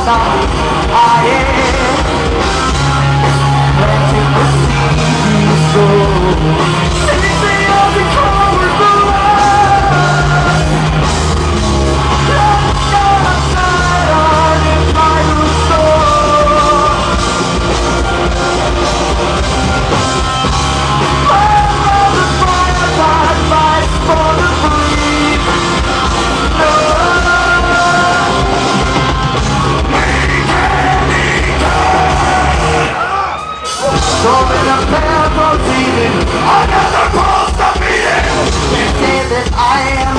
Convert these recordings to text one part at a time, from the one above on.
not. I am planting the seeds you sow. Chasing all the colors of love. Let's go outside on this vital soul. Love the fire that fights for the free. No. Storming a path of teething, another pulse of beating. You say that I am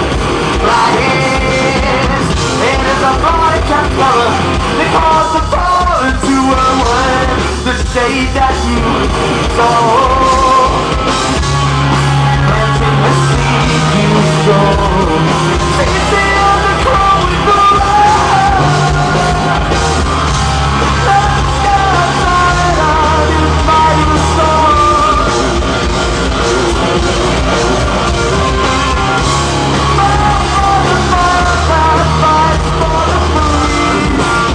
surprised. It is a bright and color because the fall into a word. The shade that you sow, planting the seed you sow. Chasing on the crow with the love. Let's go outside on this mighty soul. The fire that fights for the free.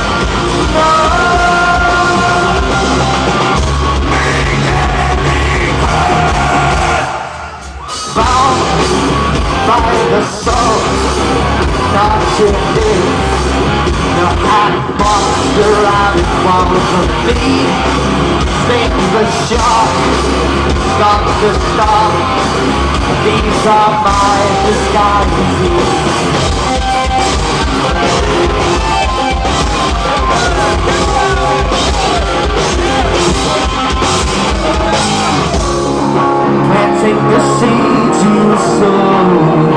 Bound by the soul, touching this. The atmosphere I want to be. Think the shot, got to stop. These are my disguises. Planting the seeds you sow.